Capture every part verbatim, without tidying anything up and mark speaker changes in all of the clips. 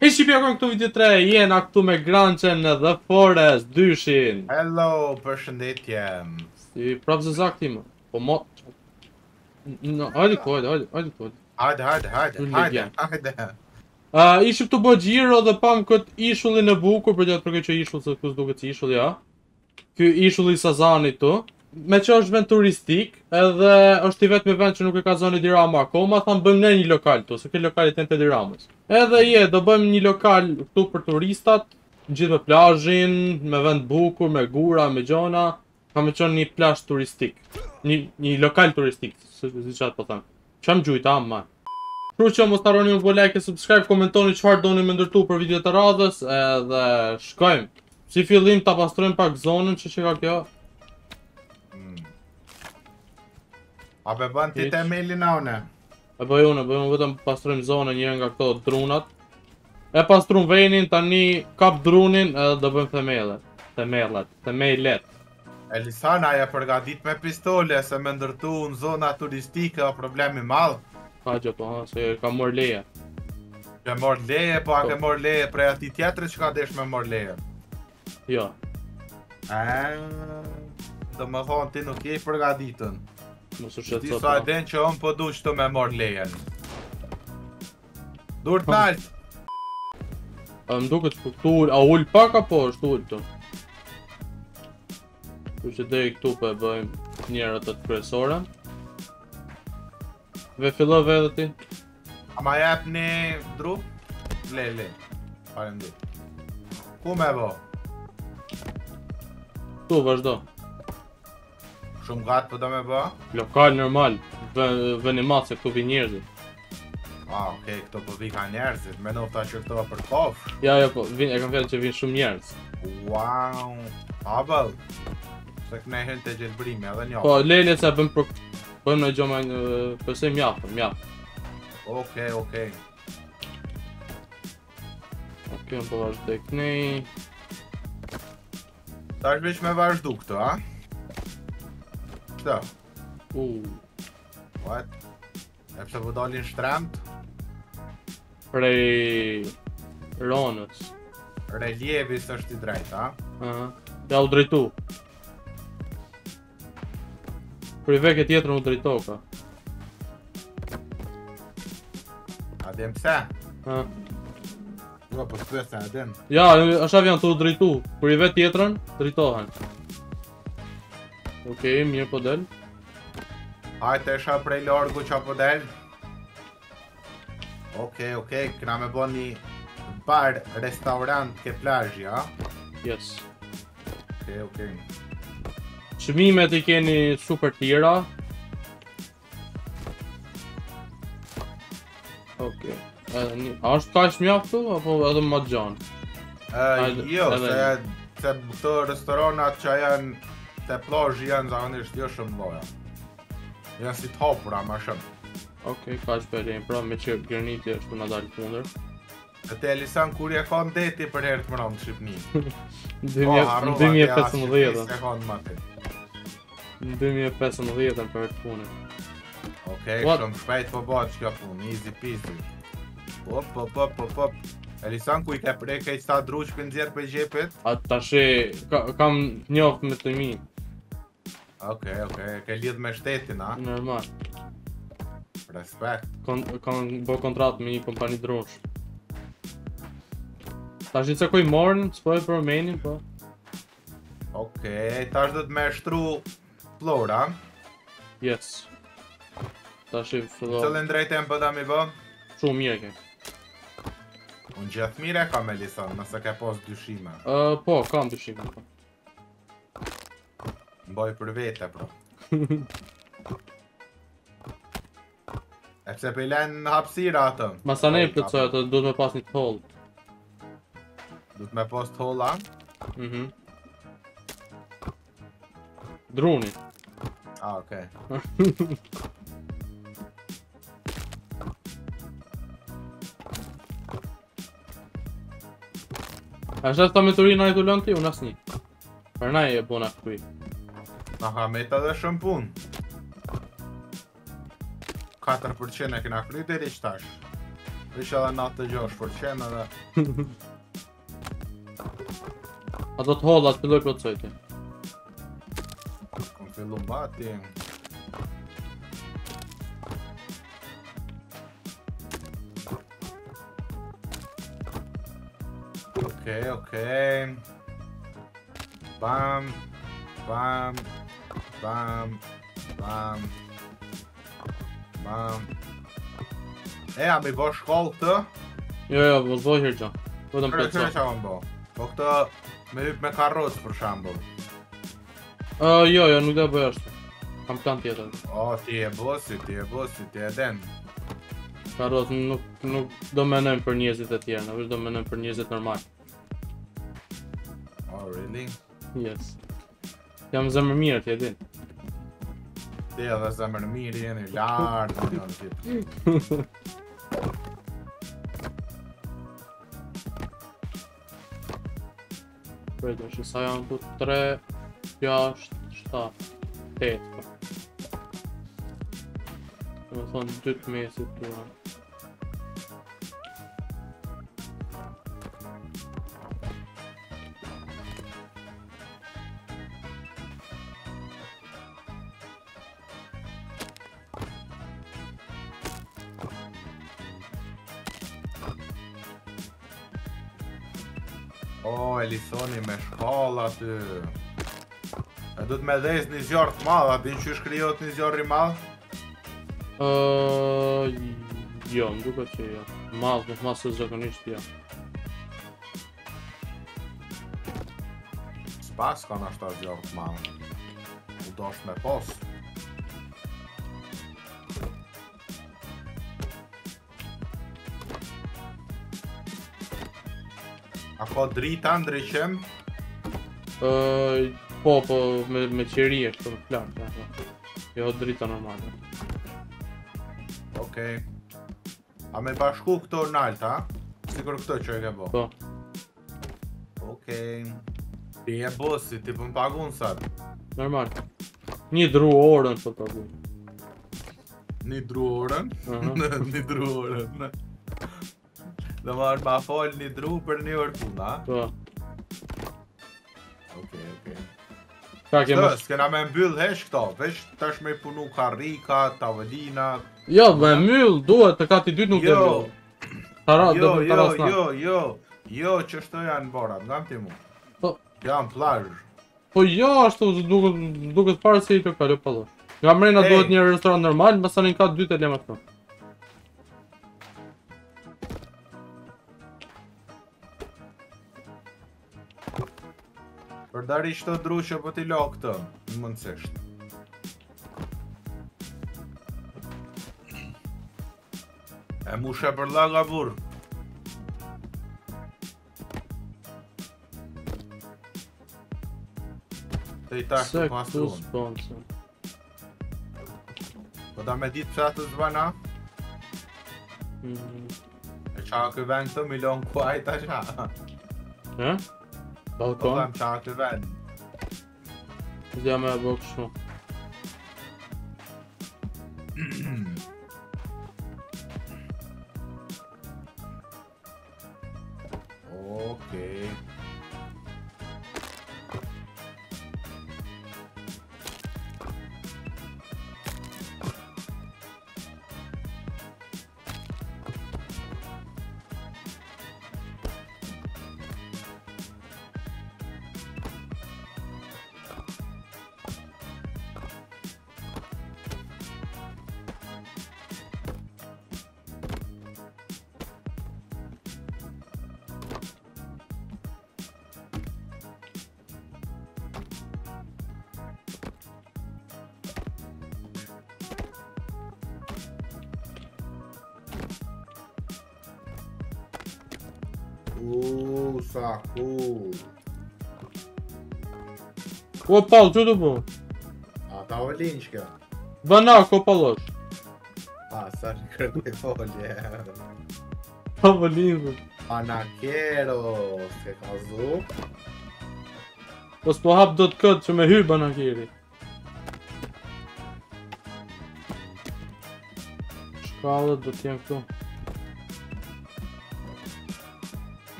Speaker 1: E shqipja kënë këtu video tre, jena këtu me Granchen dhe Forest, dyshin.
Speaker 2: Hello, përshëndetje.
Speaker 1: Si prapë zë zakti më. Po mo... No, hajde ku, hajde, hajde, hajde ku.
Speaker 2: Hajde, hajde, hajde, hajde, hajde.
Speaker 1: Uh, ishim këtu bë gjiro dhe pam këtë ishullin e bukur, për gjatë përke që ishull se kus duke që ishull, ja. Ky ishulli Sazanit tu. Me që është vend turistik, edhe është i vetë me vend që nuk e ka zoni Dirama akoma, thamë bëjmë ne një lokal tu, se këtë lokalit e në të Diramës. Edhe je, do bëjmë një lokal këtu për turistat, gjithë me plazhin, me vend bukur, me gura, me gjona, ka me qënë një plazh turistik. Një, një lokal turistik, si qatë po thamë. Qam gjujta, ma. Kru që mos taroni më bo like e subscribe, komentoni qëfar doni me ndërtu për video të radhës, edhe shkojmë. Si fillim ta pastrojmë pak zonën që që ka kjo.
Speaker 2: A be bën ti temelin a une?
Speaker 1: E bëj unë, bëj unë vetëm pastrojmë zonën një nga këto drunat. E pastrujmë venin, tani kap drunin edhe do bëjmë themellet. Themellet, themellet.
Speaker 2: Elisana ja përgatit me pistole se me ndërtu në zona turistike o problemi madh.
Speaker 1: Ka që po, ha, se ka mor leje.
Speaker 2: Ke mor leje, po a ke mor leje prej ati tjetëri që ka desh me mor leje?
Speaker 1: Jo.
Speaker 2: Eee... Do më thonë ti nuk je i përgatitën.
Speaker 1: Mos u
Speaker 2: Ti
Speaker 1: shqetëso.
Speaker 2: sa e den që unë po du që të me mor lejen. Dur t'nalt!
Speaker 1: Më duket këtu, a ull pak apo është ull të? Kështu që deri këtu po e bëjmë njerët të të kryesore. Ve fillove edhe ti?
Speaker 2: A ma jep një dru? Le, le. Parem di. Ku me bo?
Speaker 1: Tu, vazhdo.
Speaker 2: Shumë gatë po do me bo?
Speaker 1: Lokal normal, vëni matë se këtu vi njerëzit.
Speaker 2: A, okej, këto po vi ka njerëzit, me nofta që këto për kof.
Speaker 1: Ja, ja, po, vin, e kam fjallë që vinë shumë njerëz.
Speaker 2: Wow, a bëll. Se këne hën të gjelbrimi edhe një.
Speaker 1: Po, lejle se bëjmë për... bëjmë në gjoma në... përse mjaftë, mjaftë.
Speaker 2: Okej, okej.
Speaker 1: Okej, më po vazhdo e kënej...
Speaker 2: Ta është veç me vazhdu këto, a? Këto?
Speaker 1: Uuu...
Speaker 2: What? E pse po dalin shtremt?
Speaker 1: Prej... Ronës.
Speaker 2: Relievis është i drejt, a?
Speaker 1: Aha. Ja u drejtu. Për i veke tjetër u drejto ka.
Speaker 2: A dem pse?
Speaker 1: Ha.
Speaker 2: Jo, po s'pyes se a dem.
Speaker 1: Ja, është avion të u drejtu. Për i vetë tjetrën, drejtohen. Okej, mirë po del.
Speaker 2: Hajte isha prej largu qa po del. Okej, okej, këna me bo një bar, restaurant ke plazhi, a?
Speaker 1: Yes.
Speaker 2: Okej, okej.
Speaker 1: Çmimet i keni super tjera. Okej. Edhe një... A është kaq mjaft këtu apo edhe më gjanë? Hajde,
Speaker 2: Jo,
Speaker 1: edhe
Speaker 2: se, se këto restoranat që janë te plazhi janë zakonisht jo shumë loja. Janë si t'hapura ma shumë.
Speaker 1: Okej, kaq për e pra me që graniti është për na dalë kundër.
Speaker 2: E te Elisan kur je ka ndeti për herë të mëram në Shqipni.
Speaker 1: Në dy mijë e pesëmbëdhjetë.
Speaker 2: Se ka në mati.
Speaker 1: Në dy mijë e pesëmbëdhjetë për të punën.
Speaker 2: Okej,
Speaker 1: What?
Speaker 2: shumë shpejt po bëhet që ka punë, easy peasy. Pop, pop, pop, pop, pop. Elisan ku i ke prej kej sa druq për nxjerë për gjepit?
Speaker 1: A tashi ka, kam njoft me të mi.
Speaker 2: Okej, okej, ke lidh me shtetin, a?
Speaker 1: Normal.
Speaker 2: Respekt.
Speaker 1: Kon, kam bë kontratë me një kompani drosh. Tash i cekoj morën, s'po e për menin, po.
Speaker 2: Okej, tash do të me shtru plora.
Speaker 1: Yes. Tash i fillo.
Speaker 2: Cëllën drejten për da mi bë?
Speaker 1: Shumë mirë ke.
Speaker 2: Unë gjithë mire kam Elisan, nëse ke pos dyshime.
Speaker 1: Uh, po, kam dyshime, po.
Speaker 2: Mboj për vete, pro. E pse për i len hapsira atë?
Speaker 1: Masanej plëtsoj atë, duhet me pas një të hold.
Speaker 2: Du të me pos të holla?
Speaker 1: Mhm. Druni.
Speaker 2: Ah, okej.
Speaker 1: A është ta me të rinë a i të lënë ti, unë asni. Për na e bona këtuj.
Speaker 2: Na ka me të dhe shumë pun. katër përqind e kena kry deri qtash. Isha edhe natë të gjosh për qenë edhe...
Speaker 1: A do të holla të filloj plotësojti.
Speaker 2: Kom fillu mbati. Okej, okej. Bam. Bam. Bam. Bam. Bam. E, a mi bo shkollë këtë?
Speaker 1: Jo, jo, mos bëj herë gjë. Vetëm
Speaker 2: Kërë kërë
Speaker 1: plotëso.
Speaker 2: që më bo? Po këtë me hyp me karrocë për shambull.
Speaker 1: Ë, jo, jo, nuk do bëj ashtu. Kam plan tjetër.
Speaker 2: O, ti e bosi, ti e bosi, ti e den.
Speaker 1: Karrot nuk nuk do menojmë për njerëzit e tjerë, në veç do menojmë për njerëzit normal.
Speaker 2: Oh, really?
Speaker 1: Yes. Jam zemër mirë, ti e din.
Speaker 2: Ti edhe zemër mirë jeni lartë në njën tjetë.
Speaker 1: Përdo, që sa janë të tre, gjashtë, shtatë, tetë. Dhe më thonë dy të mesit të janë.
Speaker 2: O, Elisoni me shkolla aty. E du të me dhejs një zjarë të madh, a din që shkryot një zjarë i madh?
Speaker 1: Uh, jo, më duket që jo. Madh, më madh se zakonisht jo.
Speaker 2: S'pas ka në ashta zjarë të madh. U dosh me pos. A ko drita ndryqem?
Speaker 1: Uh, po, po, me, me qeri është të më flartë, ja. Jo, drita normale.
Speaker 2: Okej. A me bashku këto nalt, ha? Sikur këto që e ke bo?
Speaker 1: Po.
Speaker 2: Okej. Ti e bosi, ti pëm pagun sat.
Speaker 1: Normal. Një dru orën po të bu.
Speaker 2: Një dru orën?
Speaker 1: Aha.
Speaker 2: Një dru orën. Dhe marrë ma falë një dru për një orë puna, ha?
Speaker 1: Po.
Speaker 2: Okej, okej.
Speaker 1: Ka ke
Speaker 2: Këtë,
Speaker 1: më...
Speaker 2: s'kena me mbyll hesh këto, veç tash me punu karrika, tavolina...
Speaker 1: Jo, me myll, duhet, të kati dytë nuk
Speaker 2: Jo.
Speaker 1: dhe myll. Tara,
Speaker 2: Jo,
Speaker 1: do të
Speaker 2: jo,
Speaker 1: taras na.
Speaker 2: jo, jo, jo, që shto janë borat, nga më ti mu.
Speaker 1: Po.
Speaker 2: Janë plazh.
Speaker 1: Po jo, ashtu duket duket parë se i të kaloj pallo. Nga mrena
Speaker 2: Ej.
Speaker 1: duhet një restoran normal, masanin ka dy të lema këtu.
Speaker 2: Përdari shto dru që po t'i lo këtë, në mundësisht. E mushe për laga burr. Të i tash
Speaker 1: Se
Speaker 2: të
Speaker 1: këtu
Speaker 2: pastruan.
Speaker 1: sponsor.
Speaker 2: Po da me ditë pësa të zvana,
Speaker 1: Mm.
Speaker 2: e qa kë vend të milion kuaj tash ha.
Speaker 1: E?
Speaker 2: Po
Speaker 1: Balkon?
Speaker 2: dhem qa kë vend.
Speaker 1: Dhe me e bë kështu.
Speaker 2: Okej. Uuu, sa cool.
Speaker 1: O pal, që të bu?
Speaker 2: A tavolin që kjo?
Speaker 1: Bana, ko pallosh.
Speaker 2: A, sa në kërkuj folje.
Speaker 1: Tavolinë.
Speaker 2: Anakero, s'ke ka zu.
Speaker 1: Po s'po hap do të këtë që me hy banakiri. Shkallët do t'jen këtu.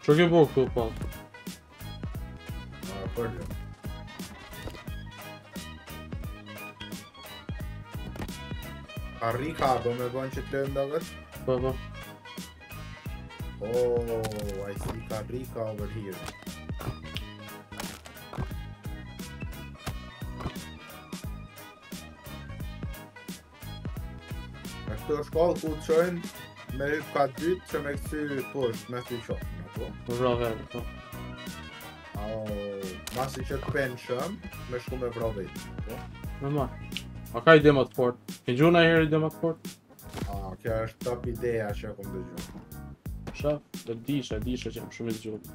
Speaker 1: Që ke bo këtu pa?
Speaker 2: A, për gjë. Harrika do me bën që të lënë ndagët?
Speaker 1: Pa pa.
Speaker 2: Oh, I see Harrika over here. Në këto shkollë ku të qojnë me hyp ka dytë që me këty poshtë me ty qofë, në po?
Speaker 1: Vra vetë, po.
Speaker 2: Au, masi që të penë shëm, me shku me vra vetë, po?
Speaker 1: Me marë. A ka ide më të fort? Ke gju në herë ide më të fort?
Speaker 2: A, kjo është top ideja që kom dëgju.
Speaker 1: Shaf, dhe disha, disha që jam shumë i zgjullë.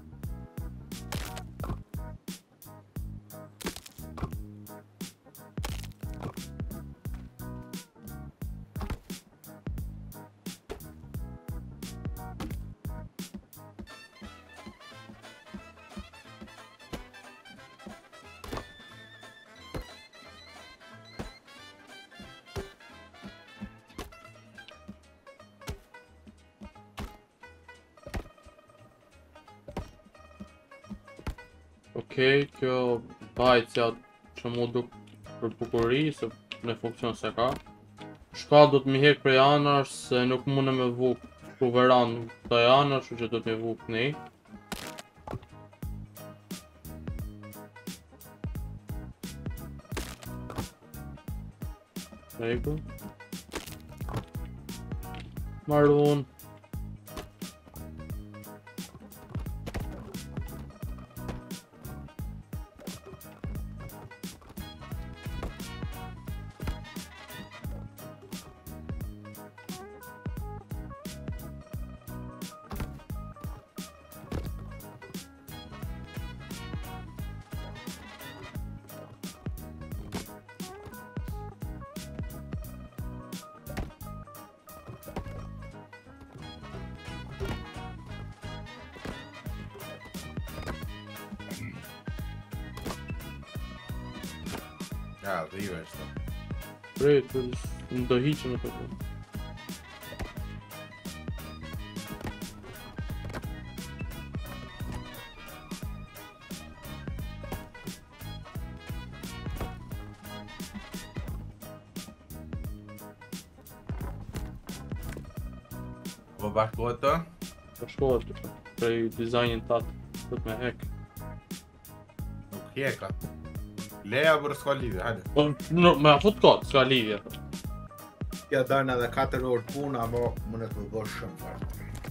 Speaker 1: Okej, kjo bajtja që mu duk për bukuri, se në funksion se ka. Shka do të mi hek prej anash, se nuk mune me vuk ku veran të anash, që do të mi vuk një. Regu. Marun.
Speaker 2: Ja, dhive është.
Speaker 1: Prej, të në do hiqë në të të.
Speaker 2: Po bashkohet të?
Speaker 1: Po shkohet të të. Prej dizajnin të atë, të të me hek.
Speaker 2: Nuk hjeka. Leja për s'ka lidhje, hajde.
Speaker 1: Po, no, me afut ka, s'ka lidhje.
Speaker 2: Kja dërnë edhe katër orë puna, mo më në të më bësh shumë farë.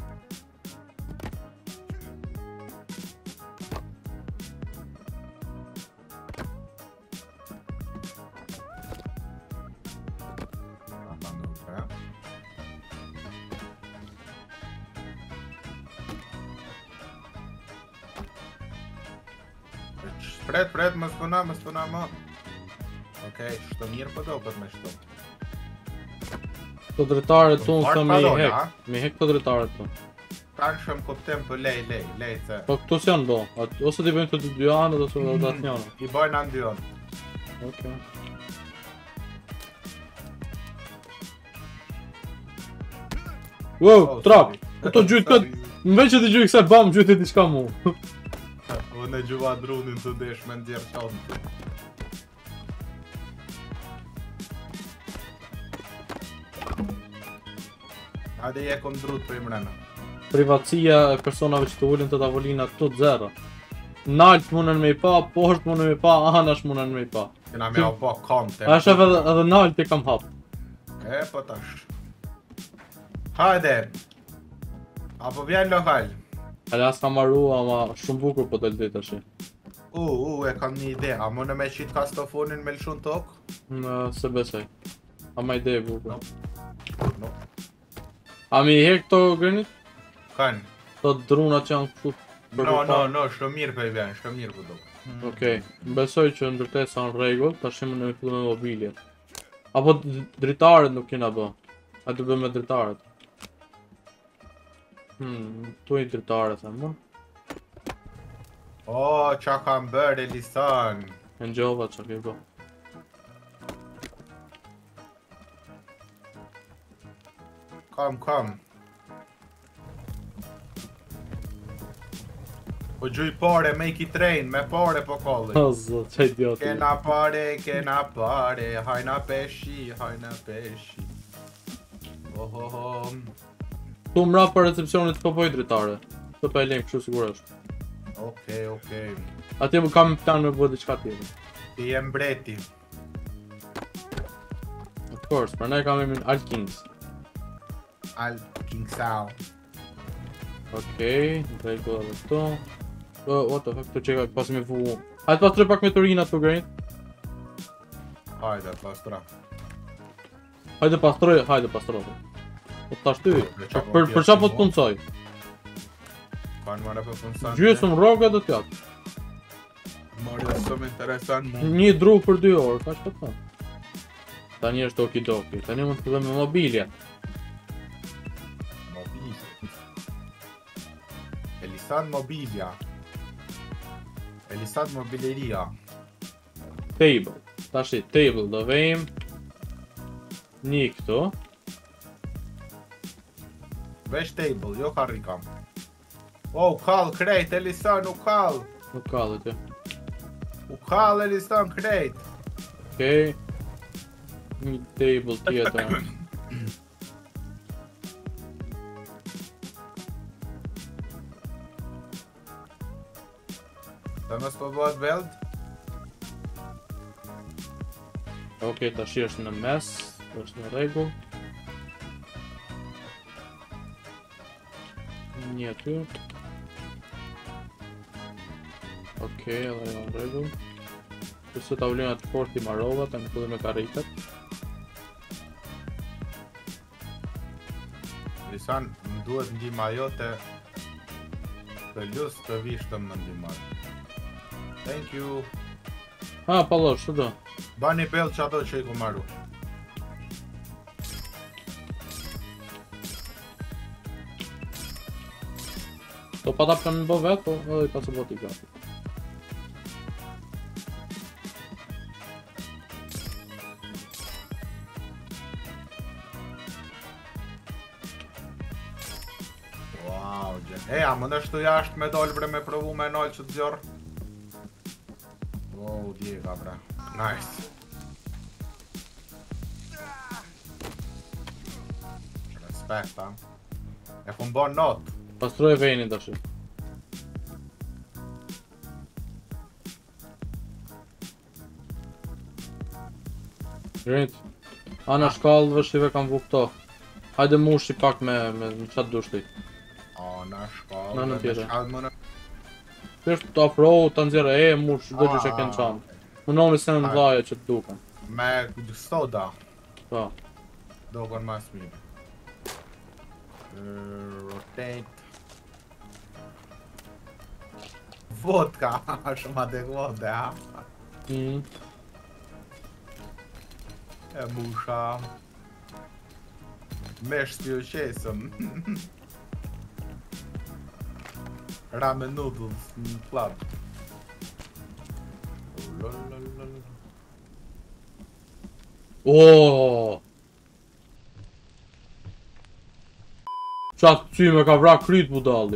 Speaker 2: Pret, pret, më spuna, më spuna më. Okej, shto mirë po do për me shto.
Speaker 1: Të dretaret tu në
Speaker 2: Fort
Speaker 1: thë me i
Speaker 2: padon,
Speaker 1: hek.
Speaker 2: a?
Speaker 1: Me hek të dretaret tu.
Speaker 2: Kanë shumë kuptim për lej, lej, lej se.
Speaker 1: Po këtu s'janë do. At- Ose t'i bëjmë të dy anët, ose dhe atë njënë.
Speaker 2: I bojnë anë dyon.
Speaker 1: Okej. Wow, trap! Këto gjytë këtë, më veç që t'i gjytë kësa bam, gjytë t'i shka mu.
Speaker 2: Unë e gjuva drunin të desh me ndjerë qanë. Hajde je kom drut për i mrena.
Speaker 1: Privatësia e personave që të ullin të tavolina këtu të zero. Nalt munën me i pa, poshtë munën me i pa, anash munën me i pa.
Speaker 2: Kena me au po konte.
Speaker 1: A shef edhe, edhe nalt i kam hap.
Speaker 2: E, po tash. Hajde. Apo vjen lokal.
Speaker 1: Edhe as kam marru, ama shumë bukur po të lëdi të shi.
Speaker 2: U, u, e kam një ide. A më në me qit kastofonin me lëshun tokë?
Speaker 1: Në se besoj. Ama ide e bukur.
Speaker 2: No.
Speaker 1: A mi i hek këto grenit?
Speaker 2: Kanë.
Speaker 1: Këto drunat që janë këtu. për
Speaker 2: No,
Speaker 1: këta?
Speaker 2: no, no, shumë mirë për i vjen, shumë mirë për do.
Speaker 1: Okej, besoj që ndërtesa në rregull, tash më në fillu me mobiljet. Apo d- dritaret nuk kena bë. A të bëjmë me dritaret. Hmm, tu i dritaret e më.
Speaker 2: O, qa kam bërë Elisan.
Speaker 1: E në gjova që ke bë.
Speaker 2: Kam, kam. Po gjuj pare, make it rain, me pare po kolli.
Speaker 1: O zot, që idioti.
Speaker 2: Kena pare, kena pare, hajna peshi, hajna peshi. Ohoho.
Speaker 1: Tu mra për recepcionit po poj dritare. Të pa e lejmë kështu sigurisht.
Speaker 2: Okej, okej.
Speaker 1: Atje më kam plan me bërë diçka tjetër.
Speaker 2: Ti je mbreti.
Speaker 1: Of course, për ne kam emrin Alkings.
Speaker 2: Al King Sao.
Speaker 1: Okej, në rregull edhe këto. Oh, what the fuck, të çeka pas me vu. Hajde pastroj pak me turinat të grejnë.
Speaker 2: Hajde, pastra.
Speaker 1: Hajde pastroj, hajde pastroj. Po tash ty, për për çfarë po të puncoj?
Speaker 2: Kanë marrë për punësan.
Speaker 1: Gjysëm rroga do t'jap.
Speaker 2: Marrë shumë interesant mu.
Speaker 1: Një dru për dy orë, ka që të Tani është okidoki, tani mund të fillojmë me mobilja.
Speaker 2: Mobilja. Elisad Mobilja. Elisad Mobileria.
Speaker 1: Table. Tashi, table do vejmë. Një këtu.
Speaker 2: Vesh table, jo karrikam. Oh, kall krejt, Elisan, u kall.
Speaker 1: Nuk ka dhe të.
Speaker 2: U kall, Elisan, krejt.
Speaker 1: Okej. Një table tjetër.
Speaker 2: Të mos po bëhet veld?
Speaker 1: Okej, tash është në mes, është në rregull. Një aty. Okej, edhe në rregull. Kësë tavlinat fort i marrova, të në këllë me karrikat.
Speaker 2: Elisan, më duhet ndihma jote të lus të vish të më ndihmar. Thank you.
Speaker 1: Ha, pallosh, që do?
Speaker 2: Bani bell që ato që i ku marru.
Speaker 1: Do pa tap kanë në bë vetë, po edhe i pasë bot i gati.
Speaker 2: Wow, gjen. E, a më nështu jashtë me dollë bre me provu me nolë që të zjorë? Wow, djega bre. Nice. Respekt, ha. E kum bon not.
Speaker 1: Pastroj vejnin tash. Grinit. Ana shkallëve shive kam vu këto. Hajde mushi pak me, me në qatë dushti.
Speaker 2: O, na shkallë.
Speaker 1: Na në tjetër.
Speaker 2: Shkallë më në...
Speaker 1: Kështë të afro, të nxjerë e mush, do që që kënë qanë. Më noni se në dhaja që të duken.
Speaker 2: Me soda.
Speaker 1: Po.
Speaker 2: Do kon mas mirë. Rotate. Vodka, shumë adekuate, ha?
Speaker 1: Mm.
Speaker 2: E musha. Mesh t'jo qesëm. Ramen noodles në plat.
Speaker 1: Oooo! Qatë këcy me ka vrak kryt budalli.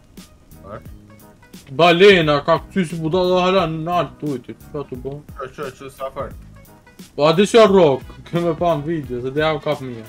Speaker 1: Balena ka këcy si budalli dhe hala në nalë të ujti. Qa të bo?
Speaker 2: Që që që sa fërë?
Speaker 1: Po adi që rock, këme pa në video, se dhe ja u kap mija.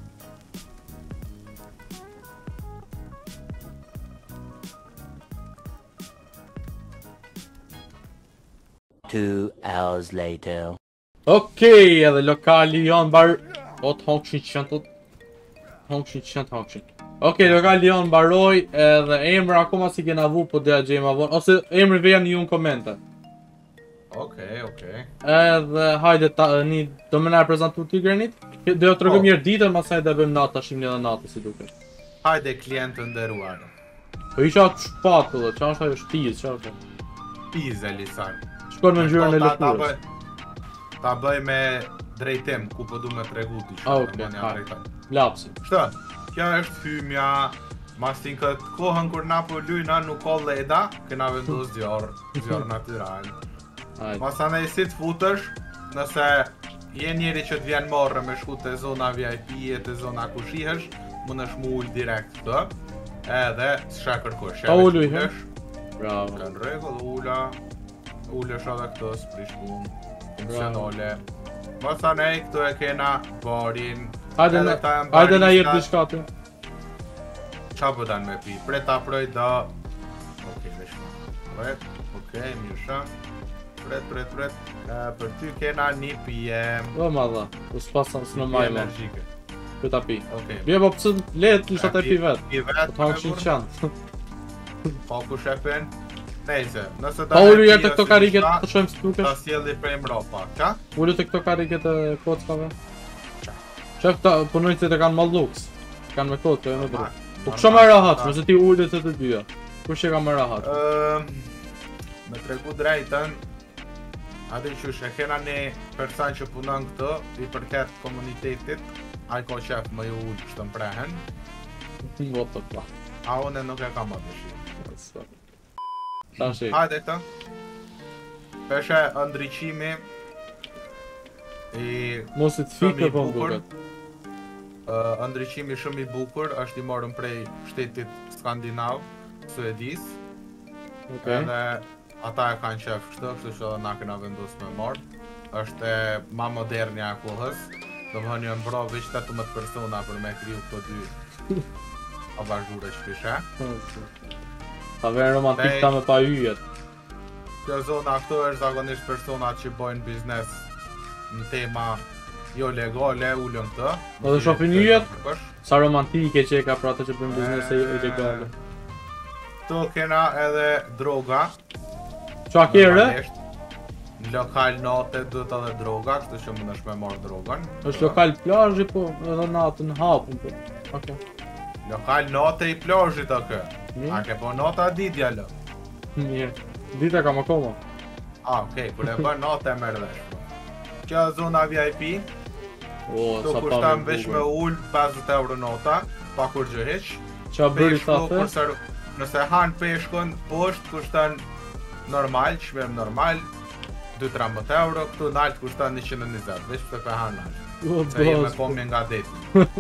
Speaker 3: Two hours later.
Speaker 1: Okej, edhe lokali janë bar... O të honkshin që janë të... Honkshin që janë të honkshin. Okej, lokali janë baroj edhe emër akoma si kena vu po dhe gjejma vonë. Ose emër veja një unë komente.
Speaker 2: Okej, okej.
Speaker 1: Edhe hajde ta një do më na prezentu ti Granit. Do të tregoj mirë ditën, pastaj do bëjmë natë tashim edhe natë si duket.
Speaker 2: Hajde klientë nderuar.
Speaker 1: Po isha të shpatullë, që është ajo shtizë, që është?
Speaker 2: Pizë, Lisan.
Speaker 1: Shkon në ngjyrën e
Speaker 2: Ta- ta
Speaker 1: lëkurës.
Speaker 2: bëj- Ta bëj me drejtim, ku po du me tregu ti
Speaker 1: Ah,
Speaker 2: shumë,
Speaker 1: okej,
Speaker 2: domani
Speaker 1: ha.
Speaker 2: drejton.
Speaker 1: Lapsi.
Speaker 2: Shtë, kjo është hymja, masin këtë kohën kur na po lujna nuk ka leda, kena vendos zjarë, zjarë natyral.
Speaker 1: Hajde.
Speaker 2: Masanej si të futësh, nëse je njeri që të vjen marrë me shku të zona V I P e të zona ku shihesh, mund është mu ullë direkt këtë, edhe s'sha kërkosh.
Speaker 1: Ta ulluj, he? Bravo.
Speaker 2: Në rregull, ula. Ulesh edhe këtë, s'prish punë. Funksionale. Mos anej, këtu e kena barin.
Speaker 1: Hajde
Speaker 2: Edhe
Speaker 1: na,
Speaker 2: këta janë
Speaker 1: hajde na jep
Speaker 2: baristat.
Speaker 1: diçka ty.
Speaker 2: Qa pëtan me pi? Pret ta proj da... Okej, vesh ma. Pret, okej, mirësha. Pret, pret, pret. E, për ty kena një pije.
Speaker 1: O ma dha, u s'pasam s'në maj ma.
Speaker 2: Energjike.
Speaker 1: Për ta pi.
Speaker 2: Okej.
Speaker 1: Bje po pëse lehet isha ta pi vet.
Speaker 2: Pi
Speaker 1: Po
Speaker 2: vet,
Speaker 1: të hangë
Speaker 2: me
Speaker 1: qenë.
Speaker 2: Po ku shepen? Nejse, nëse
Speaker 1: Pa ullu jetë të këto kariket të shojmë si
Speaker 2: Ta
Speaker 1: dukesh.
Speaker 2: sjelli prej mropa, qa?
Speaker 1: Ullu të këto kariket e kockave. Qef ta punojtë të kanë ma luks. Kanë me kockë, e në dru. Po kësha më rahat, nëse ti ullet të të dyja. Kush që ka më rahat?
Speaker 2: Ehm, Me tregu drejtën, aty qysh e kena një person që punon këtu, i përket komunitetit, ai ka qef më ju ullë që të mprehen,
Speaker 1: What the fuck.
Speaker 2: a une nuk e kam atë dëshirë.
Speaker 1: Tashi.
Speaker 2: Hajde këta. Peshe ndriqimi i
Speaker 1: Mos i të
Speaker 2: Shumë
Speaker 1: fikë
Speaker 2: i
Speaker 1: po më
Speaker 2: bukur.
Speaker 1: duket.
Speaker 2: uh, ndriqimi shumë i bukur, është i morën prej shtetit skandinav, suedis,
Speaker 1: Okej.
Speaker 2: edhe ata e kanë qef kështu, kështu që edhe na kena vendus me marrë. Është e ma modernja e kohës, do më thënë janë vro veç tetëmbëdhjetë persona për me kriju këto dy abazhure që pishe.
Speaker 1: Ta vjen romantik
Speaker 2: Dej.
Speaker 1: ta me pa yjet.
Speaker 2: Kjo zona këtu është zakonisht personat që bojnë biznes në tema jo legale, ullën këtë.
Speaker 1: Po dhe shohin yjet?
Speaker 2: Përkosh.
Speaker 1: Sa romantike që e ka pra ata që bëjnë biznese ilegale.
Speaker 2: Këtu kena edhe droga.
Speaker 1: Qa kere?
Speaker 2: Normalisht, në lokal natë duhet edhe droga, kështu që mundesh me marrë drogën.
Speaker 1: është lokal plazhi po edhe natën hapun po. Okej.
Speaker 2: Lokal natë i plazhit o kë. A
Speaker 1: Mirë.
Speaker 2: ke po nata ditja lë?
Speaker 1: Mirë. Dita kam akoma.
Speaker 2: Ah, okej, kur e bën natë e merr vesh. Kjo zona V I P,
Speaker 1: O,
Speaker 2: tu
Speaker 1: sa
Speaker 2: kushton
Speaker 1: pa
Speaker 2: veç me ul pesëdhjetë euro nota, pa kur gjë hiç.
Speaker 1: Qa bëri
Speaker 2: Peshku,
Speaker 1: ta the?
Speaker 2: kurse nëse han peshkun poshtë kushton normal, çmim normal, dy tridhjetë euro, këtu nalt kushton njëqind e njëzet, veç pse pe han nalt.
Speaker 1: O,
Speaker 2: Se jeme
Speaker 1: boss.
Speaker 2: pomje nga deti.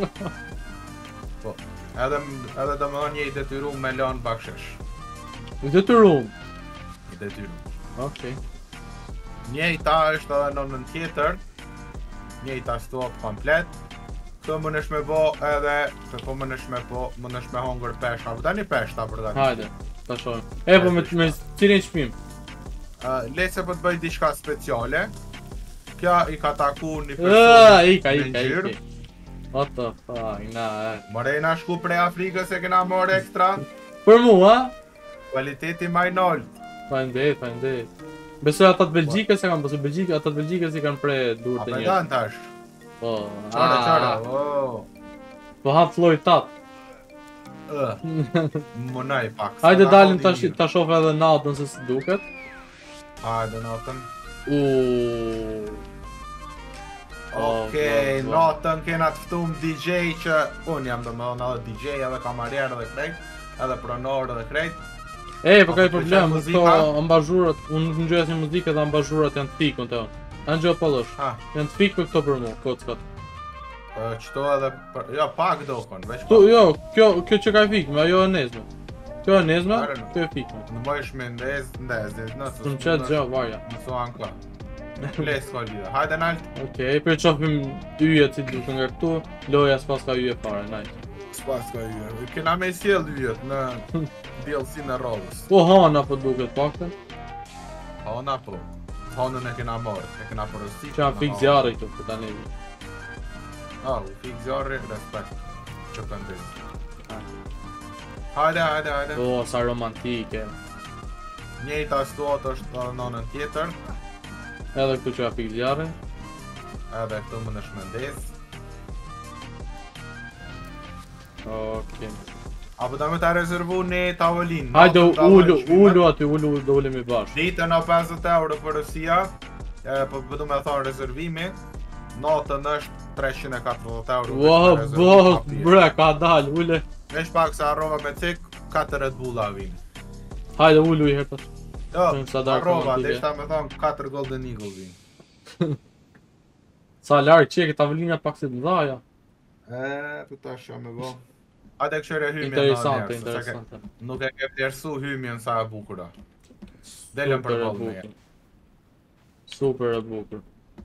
Speaker 2: Po, edhe, edhe do më thonë një i detyru me lanë bakshesh.
Speaker 1: I detyrum.
Speaker 2: I detyru.
Speaker 1: Okej.
Speaker 2: Njejta është edhe në nën tjetër, njejta stop komplet. Këto mënesh me bo edhe, se po mënesh me po, mënesh me hongër pesha, vëta një peshta për da.
Speaker 1: Hajde. Ta shohim. E po me me cilin çmim?
Speaker 2: Uh, le se po të bëj diçka speciale. Kja i ka taku një
Speaker 1: Ah,
Speaker 2: person
Speaker 1: ika,
Speaker 2: me
Speaker 1: ika,
Speaker 2: ngjyrë.
Speaker 1: ika. What the fuck, na. e.
Speaker 2: Morena shku prej Afrikës e kena morë ekstra.
Speaker 1: Për mua,
Speaker 2: Kvaliteti majnol.
Speaker 1: faleminderit, faleminderit. Besoj ata të Belgjikës e kanë, besoj Belgjikë, ata të Belgjikës i kanë pre
Speaker 2: A
Speaker 1: durët e njërë.
Speaker 2: pedan tash.
Speaker 1: Po,
Speaker 2: Qare,
Speaker 1: ah,
Speaker 2: qare, oh.
Speaker 1: po hap floj tat.
Speaker 2: Uh, Mënaj pak.
Speaker 1: Hajde
Speaker 2: s'na
Speaker 1: dalim
Speaker 2: halli
Speaker 1: tash
Speaker 2: mirë.
Speaker 1: ta shoh edhe natën se si duket.
Speaker 2: Hajde natën.
Speaker 1: Uuu.
Speaker 2: Okej,
Speaker 1: po, po.
Speaker 2: natën kena të ftum D J që unë jam do më thonë edhe D J edhe kamarier edhe krejt, edhe pronor edhe krejt.
Speaker 1: E, po ka i
Speaker 2: Apo
Speaker 1: problem,
Speaker 2: pëlqen
Speaker 1: këto
Speaker 2: muzika?
Speaker 1: ambazhurat, unë nuk ndjoj asnjë muzikë dhe ambazhurat janë të fikun të unë. Janë gjë pollosh.
Speaker 2: Ha,
Speaker 1: Janë të fikë këto për mua, kockat.
Speaker 2: e, qëto edhe, për, jo, pak dokon, veç
Speaker 1: Tu,
Speaker 2: pak.
Speaker 1: jo, kjo, kjo që ka fikme, ajo e nezme. Kjo e nezme,
Speaker 2: Are, no.
Speaker 1: kjo e fikme.
Speaker 2: Në mëjsh me ndez, ndez, ndez, nësë.
Speaker 1: Të më qetë gjë, varja.
Speaker 2: Nësu anë kla. Fles ka lidhe. Hajde nalt,
Speaker 1: Okej, për qofim yjet si duke nga këtu, loja s'pas ka yje fare, nice.
Speaker 2: s'pas ka yje. Kena me sjell yjet në D L C në rollës.
Speaker 1: Po hana po duket pakten,
Speaker 2: Hona po. Honën e kena marrë, e kena porositë.
Speaker 1: që janë fik zjarë këtu, për tani.
Speaker 2: Ah, u fik zjarri, respekt. Që këndis. Hajde, hajde, hajde.
Speaker 1: O, sa romantike.
Speaker 2: Njejta situat është edhe nënën tjetër,
Speaker 1: Edhe këtu që ja fik zjarë.
Speaker 2: edhe këtu më në shmendes.
Speaker 1: Okej.
Speaker 2: Apo da me ta rezervu një tavolinë.
Speaker 1: Hajde,
Speaker 2: natën tavolinë
Speaker 1: ullu,
Speaker 2: shpimet.
Speaker 1: ullu aty, ullu, do ulemi bashkë.
Speaker 2: Ditën o pesëdhjetë euro për Rusia, e, po përdu me thonë rezervimi. Natën është treqind e katërdhjetë euro. veç
Speaker 1: Wow,
Speaker 2: me rezervu
Speaker 1: boss,
Speaker 2: hapje.
Speaker 1: bre, ka dal, ule.
Speaker 2: Veç pak se harrova me cik, katër Red Bulla vinë.
Speaker 1: Hajde, ullu i herë tash.
Speaker 2: Jo,
Speaker 1: Shumë sa darkë
Speaker 2: harrova,
Speaker 1: romantike.
Speaker 2: deshta me thonë katër Golden Eagle vinë.
Speaker 1: Sa larg që e ke tavolina pak si të mdhaja.
Speaker 2: E, për tash jam me bo. Ate këshire hymjen
Speaker 1: Interesante,
Speaker 2: njerëz, se sa ke-
Speaker 1: interesante.
Speaker 2: Nuk e ke vlerësu hymjen sa e bukur a. Delëm për
Speaker 1: Super e
Speaker 2: bollë me
Speaker 1: bukur. Super e bukur.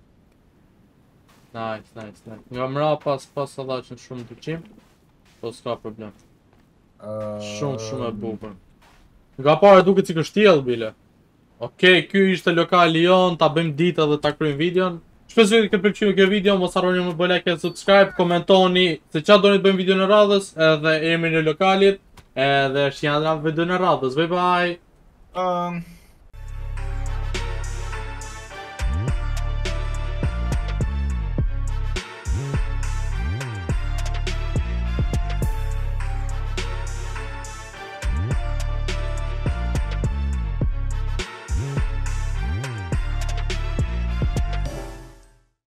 Speaker 1: Nice, nice, nice. Nga mra pas pas sallaçin shumë dyqim, po s'ka problem. Shumë shumë e bukur. Nga para duket si kështjell bile. Okej, ky ishte lokali jon, ta bëjmë ditë edhe ta kryejmë videon. Shpresoj të ketë pëlqyer kjo video, mos harroni me bëj like e subscribe, komentoni se çfarë doni të bëjmë video në radhës, edhe emrin e lokalit, edhe shjandra video në radhës. Bye bye.
Speaker 2: Um,